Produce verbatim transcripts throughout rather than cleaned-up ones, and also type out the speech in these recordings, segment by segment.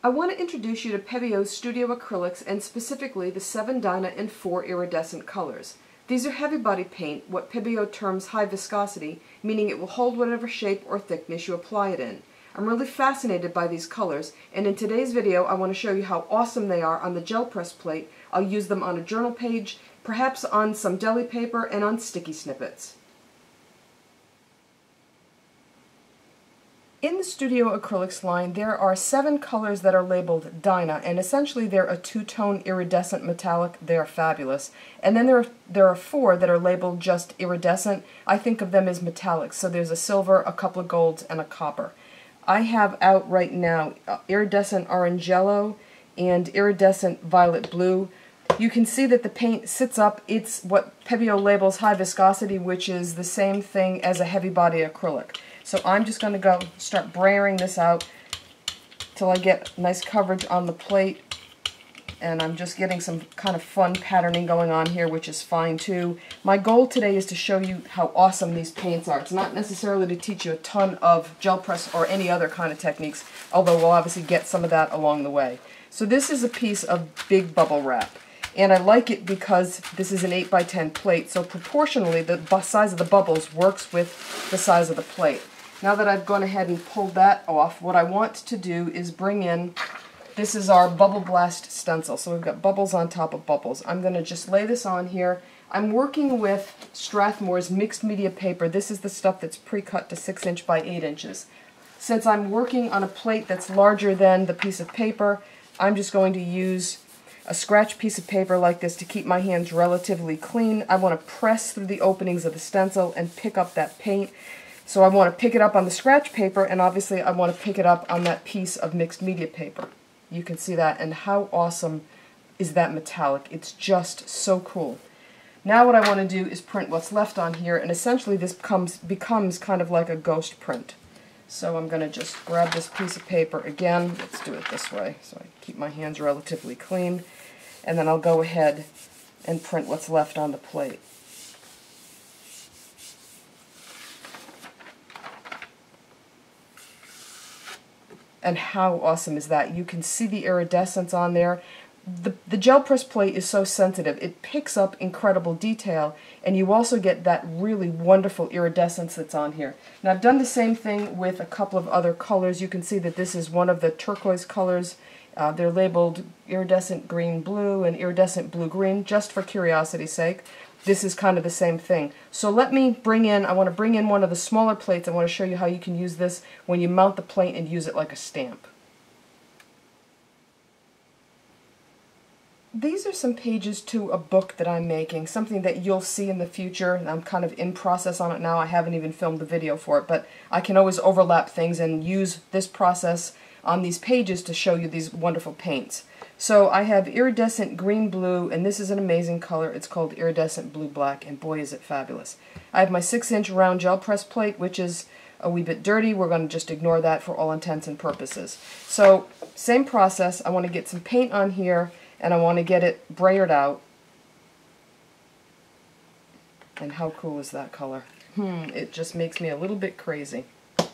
I want to introduce you to Pebeo's Studio Acrylics, and specifically the seven Dyna and four Iridescent colors. These are heavy body paint, what Pebeo terms high viscosity, meaning it will hold whatever shape or thickness you apply it in. I'm really fascinated by these colors, and in today's video I want to show you how awesome they are on the gel press plate. I'll use them on a journal page, perhaps on some deli paper, and on sticky snippets. In the Studio Acrylics line, there are seven colors that are labeled Dyna, and essentially they're a two-tone iridescent metallic. They are fabulous. And then there are, there are four that are labeled just iridescent. I think of them as metallics, so there's a silver, a couple of golds, and a copper. I have out right now uh, iridescent orange yellow and iridescent violet blue. You can see that the paint sits up. It's what Pebeo labels high viscosity, which is the same thing as a heavy body acrylic. So I'm just going to go start brayering this out till I get nice coverage on the plate, and I'm just getting some kind of fun patterning going on here, which is fine too. My goal today is to show you how awesome these paints are. It's not necessarily to teach you a ton of gel press or any other kind of techniques, although we'll obviously get some of that along the way. So this is a piece of big bubble wrap. And I like it because this is an eight by ten plate, so proportionally the size of the bubbles works with the size of the plate. Now that I've gone ahead and pulled that off, what I want to do is bring in, this is our Bubble Blast stencil, so we've got bubbles on top of bubbles. I'm going to just lay this on here. I'm working with Strathmore's mixed media paper. This is the stuff that's pre-cut to six inch by eight inches. Since I'm working on a plate that's larger than the piece of paper, I'm just going to use a scratch piece of paper like this to keep my hands relatively clean. I want to press through the openings of the stencil and pick up that paint. So I want to pick it up on the scratch paper, and obviously I want to pick it up on that piece of mixed media paper. You can see that, and how awesome is that metallic? It's just so cool. Now what I want to do is print what's left on here, and essentially this becomes, becomes kind of like a ghost print. So I'm going to just grab this piece of paper again. Let's do it this way so I keep my hands relatively clean, and then I'll go ahead and print what's left on the plate. And how awesome is that? You can see the iridescence on there. The, the gel press plate is so sensitive. It picks up incredible detail, and you also get that really wonderful iridescence that's on here. Now I've done the same thing with a couple of other colors. You can see that this is one of the turquoise colors. Uh, they're labeled iridescent green-blue and iridescent blue-green, just for curiosity's sake. This is kind of the same thing. So let me bring in, I want to bring in one of the smaller plates. I want to show you how you can use this when you mount the plate and use it like a stamp. These are some pages to a book that I'm making, something that you'll see in the future. I'm kind of in process on it now. I haven't even filmed the video for it, but I can always overlap things and use this process on these pages to show you these wonderful paints. So I have iridescent green-blue, and this is an amazing color. It's called iridescent blue-black, and boy is it fabulous. I have my six inch round gel press plate, which is a wee bit dirty. We're going to just ignore that for all intents and purposes. So same process. I want to get some paint on here, and I want to get it brayered out. And how cool is that color? Hmm, it just makes me a little bit crazy.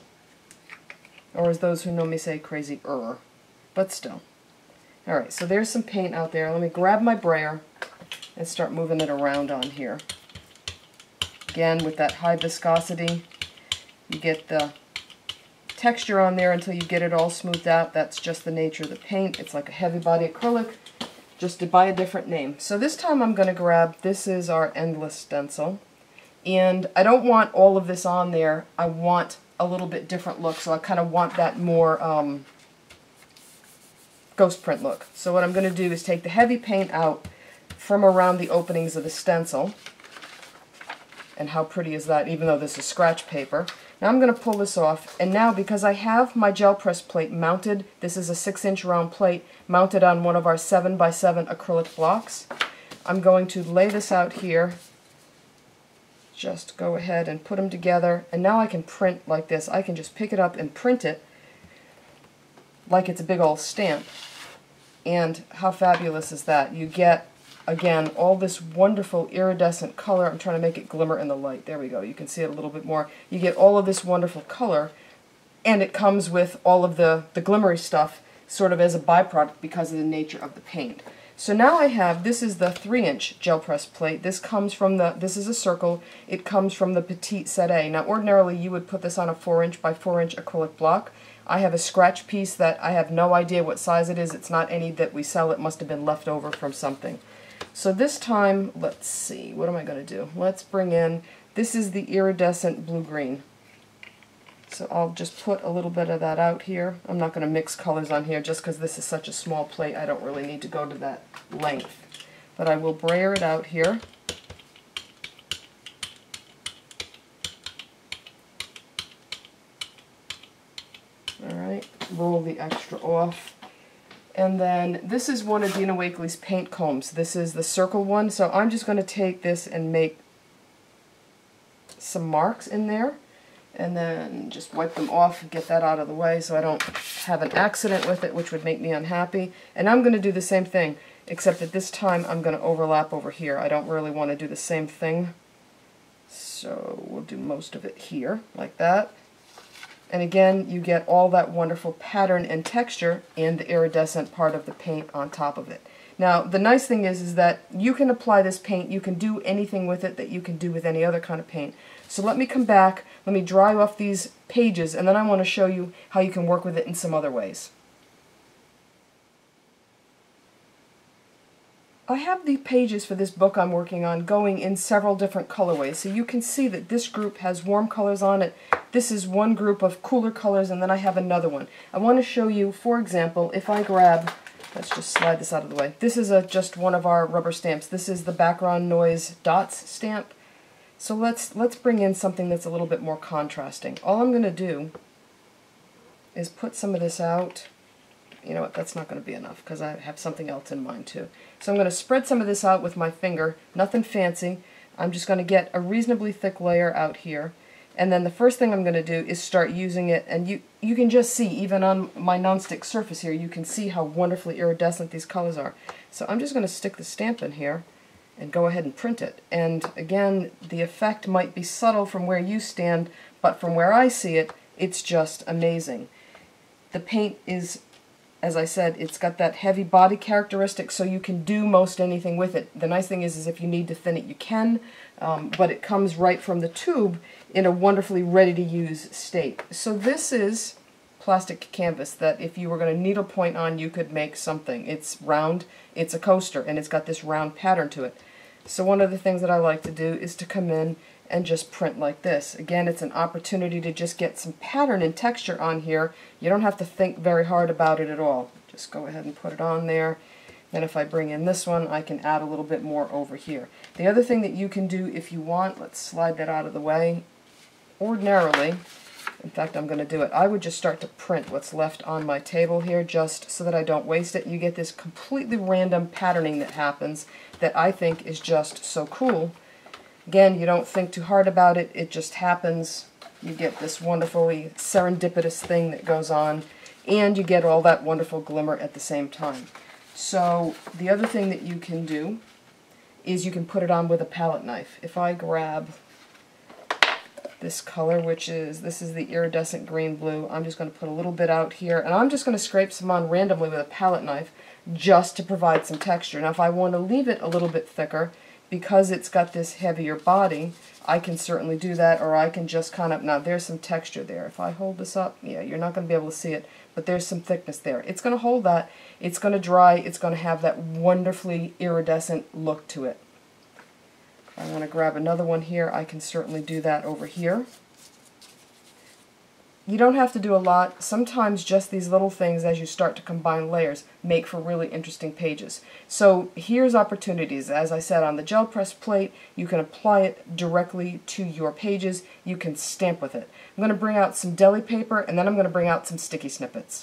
Or as those who know me say, crazy-er. But still. Alright, so there's some paint out there. Let me grab my brayer and start moving it around on here. Again, with that high viscosity, you get the texture on there until you get it all smoothed out. That's just the nature of the paint. It's like a heavy body acrylic, just by a different name. So this time I'm going to grab, this is our Endless stencil, and I don't want all of this on there. I want a little bit different look, so I kind of want that more um, ghost print look. So what I'm going to do is take the heavy paint out from around the openings of the stencil. And how pretty is that, even though this is scratch paper. Now I'm going to pull this off, and now because I have my gel press plate mounted, this is a six inch round plate mounted on one of our seven by seven acrylic blocks, I'm going to lay this out here. Just go ahead and put them together, and now I can print like this. I can just pick it up and print it like it's a big old stamp. And how fabulous is that? You get, again, all this wonderful iridescent color. I'm trying to make it glimmer in the light. There we go. You can see it a little bit more. You get all of this wonderful color, and it comes with all of the, the glimmery stuff sort of as a byproduct because of the nature of the paint. So now I have, this is the three inch gel press plate. This comes from the, this is a circle, it comes from the Petite Set A. Now ordinarily you would put this on a four inch by four inch acrylic block. I have a scratch piece that I have no idea what size it is. It's not any that we sell. It must have been left over from something. So this time, let's see, what am I going to do? Let's bring in, this is the iridescent blue-green. So I'll just put a little bit of that out here. I'm not going to mix colors on here just because this is such a small plate. I don't really need to go to that length. But I will brayer it out here. Alright, roll the extra off. And then this is one of Dina Wakley's paint combs. This is the circle one, so I'm just going to take this and make some marks in there. And then just wipe them off and get that out of the way so I don't have an accident with it, which would make me unhappy. And I'm going to do the same thing, except that this time I'm going to overlap over here. I don't really want to do the same thing. So we'll do most of it here, like that. And again, you get all that wonderful pattern and texture and the iridescent part of the paint on top of it. Now, the nice thing is, is that you can apply this paint, you can do anything with it that you can do with any other kind of paint. So let me come back, let me dry off these pages, and then I want to show you how you can work with it in some other ways. I have the pages for this book I'm working on going in several different colorways, so you can see that this group has warm colors on it. This is one group of cooler colors, and then I have another one. I want to show you, for example, if I grab, let's just slide this out of the way. This is a, just one of our rubber stamps. This is the background noise dots stamp. So let's let's bring in something that's a little bit more contrasting. All I'm going to do is put some of this out. You know what, that's not going to be enough because I have something else in mind too. So I'm going to spread some of this out with my finger, nothing fancy. I'm just going to get a reasonably thick layer out here. And then the first thing I'm going to do is start using it, and you, you can just see, even on my nonstick surface here, you can see how wonderfully iridescent these colors are. So I'm just going to stick the stamp in here and go ahead and print it. And again, the effect might be subtle from where you stand, but from where I see it, it's just amazing. The paint is, as I said, it's got that heavy body characteristic, so you can do most anything with it. The nice thing is, is if you need to thin it, you can, um, but it comes right from the tube in a wonderfully ready-to-use state. So this is plastic canvas that if you were going to needlepoint on, you could make something. It's round, it's a coaster, and it's got this round pattern to it. So one of the things that I like to do is to come in and just print like this. Again, it's an opportunity to just get some pattern and texture on here. You don't have to think very hard about it at all. Just go ahead and put it on there. Then if I bring in this one, I can add a little bit more over here. The other thing that you can do if you want, let's slide that out of the way. Ordinarily, in fact I'm going to do it, I would just start to print what's left on my table here just so that I don't waste it. You get this completely random patterning that happens that I think is just so cool. Again, you don't think too hard about it, it just happens. You get this wonderfully serendipitous thing that goes on, and you get all that wonderful glimmer at the same time. So the other thing that you can do is you can put it on with a palette knife. If I grab this color, which is, this is the iridescent green blue, I'm just going to put a little bit out here, and I'm just going to scrape some on randomly with a palette knife just to provide some texture. Now if I want to leave it a little bit thicker, because it's got this heavier body, I can certainly do that, or I can just kind of, now there's some texture there. If I hold this up, yeah, you're not going to be able to see it, but there's some thickness there. It's going to hold that, it's going to dry, it's going to have that wonderfully iridescent look to it. If I want to grab another one here, I can certainly do that over here. You don't have to do a lot. Sometimes just these little things, as you start to combine layers, make for really interesting pages. So here's opportunities. As I said, on the gel press plate, you can apply it directly to your pages. You can stamp with it. I'm going to bring out some deli paper, and then I'm going to bring out some sticky snippets.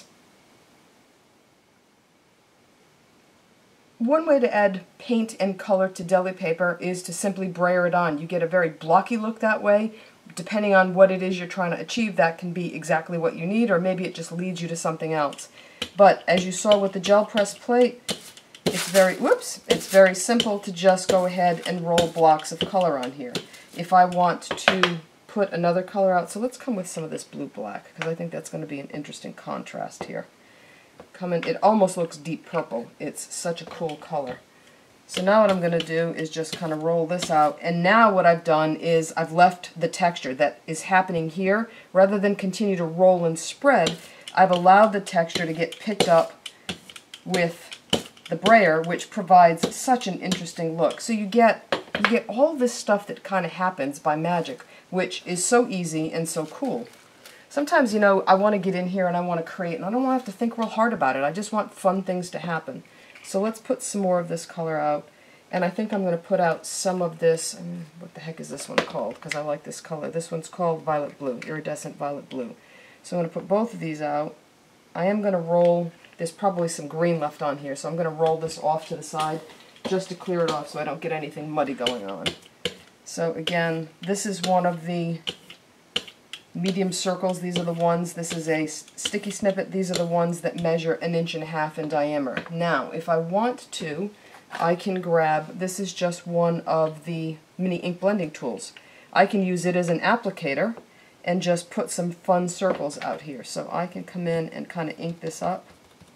One way to add paint and color to deli paper is to simply brayer it on. You get a very blocky look that way. Depending on what it is you're trying to achieve, that can be exactly what you need, or maybe it just leads you to something else. But as you saw with the gel press plate, it's very, whoops, it's very simple to just go ahead and roll blocks of color on here. If I want to put another color out, so let's come with some of this blue black, because I think that's going to be an interesting contrast here. come in. It almost looks deep purple. It's such a cool color. So now what I'm going to do is just kind of roll this out, and now what I've done is I've left the texture that is happening here. Rather than continue to roll and spread, I've allowed the texture to get picked up with the brayer, which provides such an interesting look. So you get, you get all this stuff that kind of happens by magic, which is so easy and so cool. Sometimes, you know, I want to get in here and I want to create, and I don't want to have to think real hard about it. I just want fun things to happen. So let's put some more of this color out, and I think I'm going to put out some of this, um, what the heck is this one called, because I like this color. This one's called Violet Blue, Iridescent Violet Blue. So I'm going to put both of these out. I am going to roll, there's probably some green left on here, so I'm going to roll this off to the side just to clear it off so I don't get anything muddy going on. So again, this is one of the medium circles. These are the ones, this is a sticky snippet, these are the ones that measure an inch and a half in diameter. Now, if I want to, I can grab, this is just one of the mini ink blending tools. I can use it as an applicator and just put some fun circles out here. So I can come in and kind of ink this up,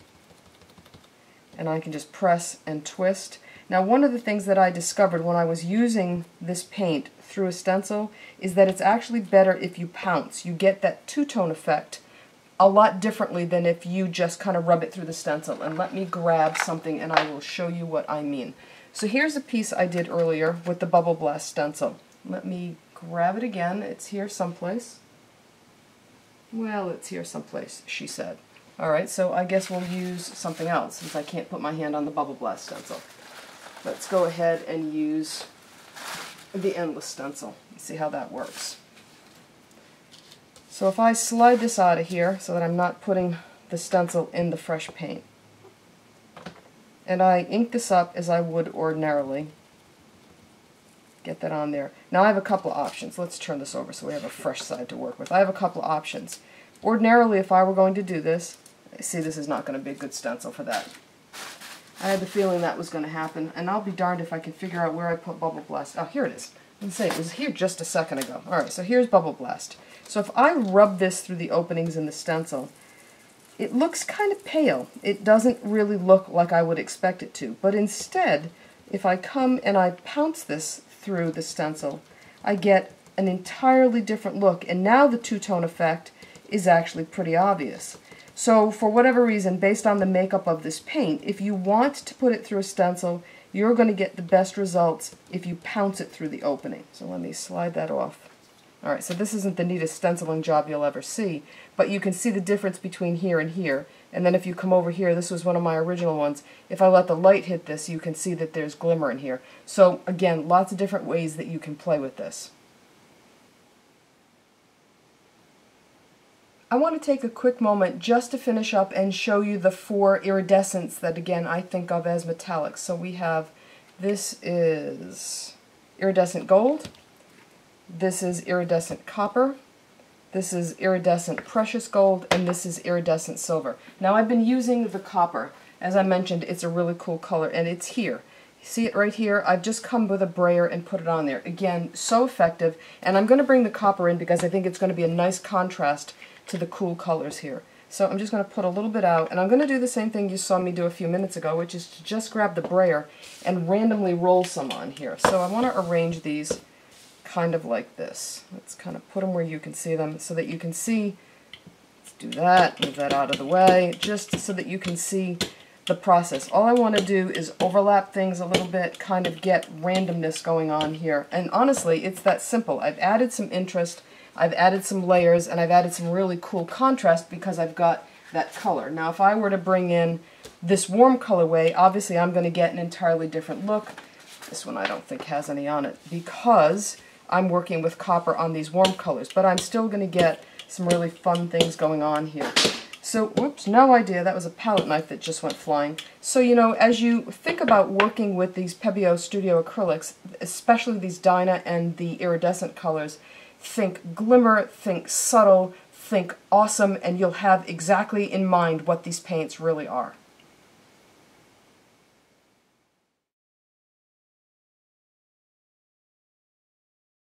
and I can just press and twist. Now, one of the things that I discovered when I was using this paint through a stencil is that it's actually better if you pounce. You get that two-tone effect a lot differently than if you just kind of rub it through the stencil. And let me grab something and I will show you what I mean. So here's a piece I did earlier with the Bubble Blast stencil. Let me grab it again. It's here someplace. Well, it's here someplace, she said. Alright, so I guess we'll use something else since I can't put my hand on the Bubble Blast stencil. Let's go ahead and use the Endless stencil. See how that works. So if I slide this out of here so that I'm not putting the stencil in the fresh paint, and I ink this up as I would ordinarily, get that on there. Now I have a couple of options. Let's turn this over so we have a fresh side to work with. I have a couple of options. Ordinarily, if I were going to do this, see, this is not going to be a good stencil for that. I had the feeling that was going to happen, and I'll be darned if I can figure out where I put Bubble Blast. Oh, here it is. Let's say it was here just a second ago. Alright, so here's Bubble Blast. So if I rub this through the openings in the stencil, it looks kind of pale. It doesn't really look like I would expect it to. But instead, if I come and I pounce this through the stencil, I get an entirely different look, and now the two-tone effect is actually pretty obvious. So for whatever reason, based on the makeup of this paint, if you want to put it through a stencil, you're going to get the best results if you pounce it through the opening. So let me slide that off. Alright, so this isn't the neatest stenciling job you'll ever see, but you can see the difference between here and here. And then if you come over here, this was one of my original ones, if I let the light hit this, you can see that there's glimmer in here. So again, lots of different ways that you can play with this. I want to take a quick moment just to finish up and show you the four iridescents that, again, I think of as metallics. So we have, this is iridescent gold, this is iridescent copper, this is iridescent precious gold, and this is iridescent silver. Now I've been using the copper. As I mentioned, it's a really cool color, and it's here. See it right here? I've just come with a brayer and put it on there. Again, so effective, and I'm going to bring the copper in because I think it's going to be a nice contrast to the cool colors here. So I'm just going to put a little bit out, and I'm going to do the same thing you saw me do a few minutes ago, which is to just grab the brayer and randomly roll some on here. So I want to arrange these kind of like this. Let's kind of put them where you can see them so that you can see. Let's do that, move that out of the way, just so that you can see the process. All I want to do is overlap things a little bit, kind of get randomness going on here. And honestly, it's that simple. I've added some interest, I've added some layers, and I've added some really cool contrast because I've got that color. Now if I were to bring in this warm colorway, obviously I'm going to get an entirely different look. This one I don't think has any on it because I'm working with copper on these warm colors, but I'm still going to get some really fun things going on here. So, whoops, no idea, that was a palette knife that just went flying. So, you know, as you think about working with these Pebeo Studio Acrylics, especially these Dyna and the iridescent colors, think glimmer, think subtle, think awesome, and you'll have exactly in mind what these paints really are.